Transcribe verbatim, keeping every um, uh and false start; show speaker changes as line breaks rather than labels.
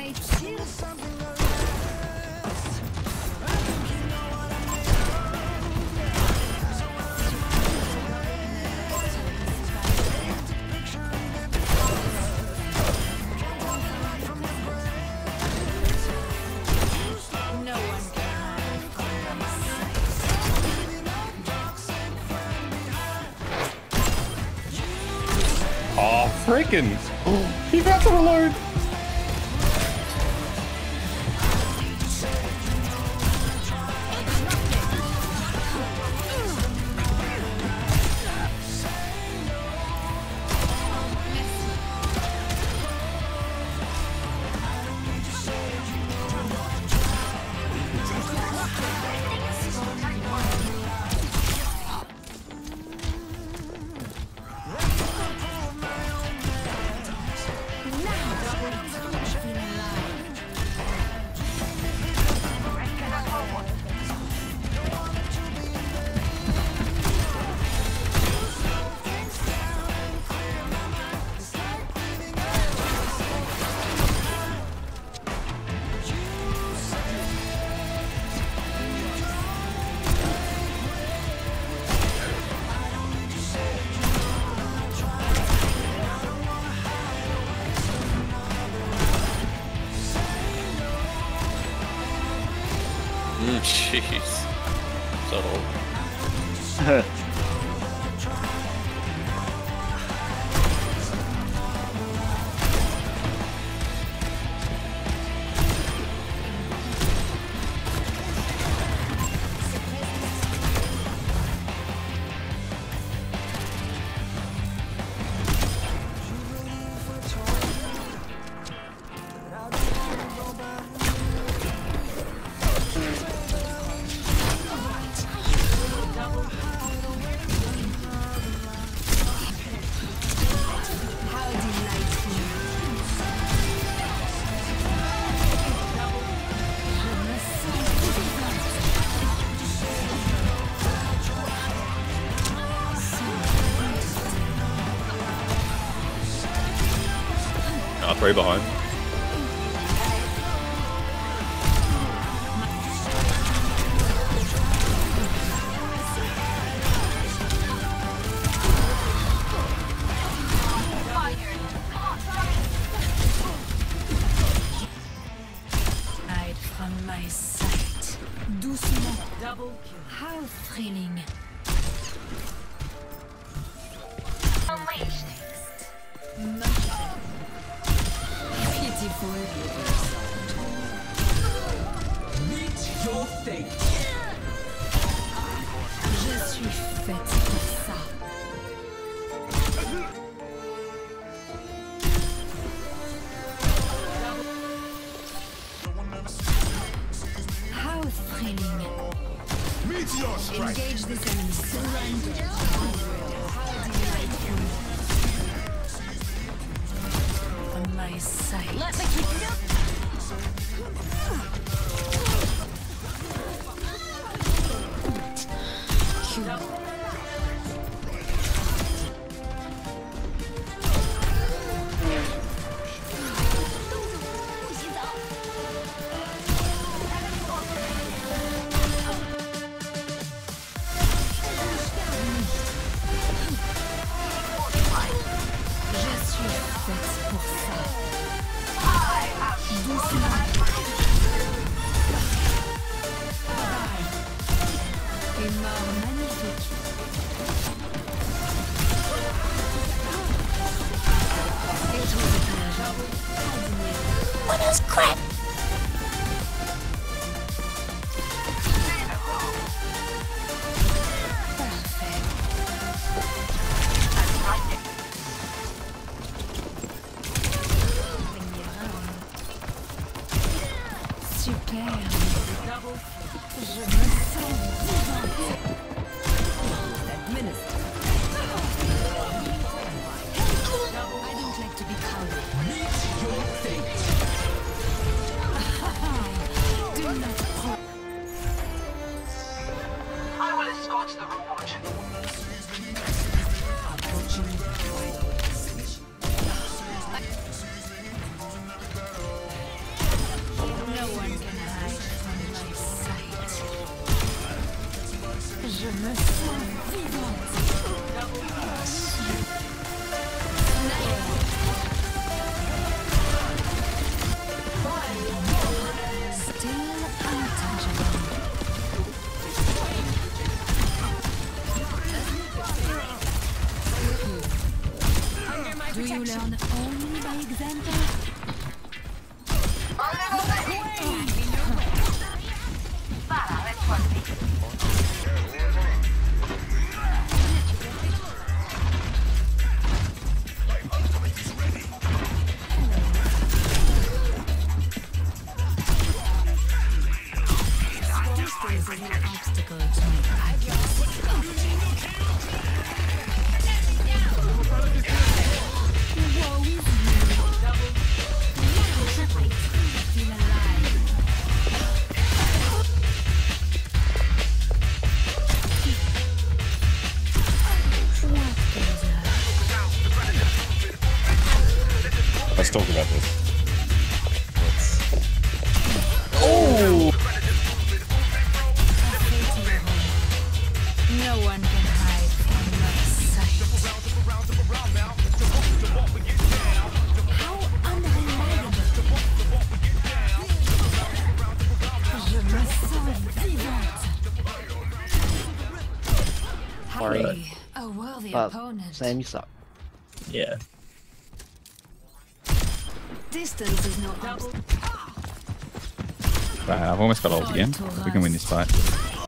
I feel
Oh, freaking! He got to reload!
Jeez. So.
Uh, three behind.
hide from my sight. Doucement. Double kill. How thrilling. Unleashed. Beautiful.
Meet your fate.
Je suis faite pour ça. How thrilling.
Meteor strike.
Engage this enemy. Surrender. How delightful. On my side. Let me keep it up. What is crap? Super. Je me sens vivante. Administre. I don't like to be cowed.
Meet your fate.
Do not pro.
I will escort the reward.
me sens vivante. Still untouchable. Do you learn only by example? Distance is an obstacle to my progress. Woe is you. Feel alive. What goes up?
Let's talk about this.
No one can hide from my sight. How unreliable. Je me sens vivante.
Sorry.
Harry, a worthy
But
opponent.
Sam, you suck.
Yeah.
Distance is no obstacle.
Right, I've almost got ult again. We can win this fight.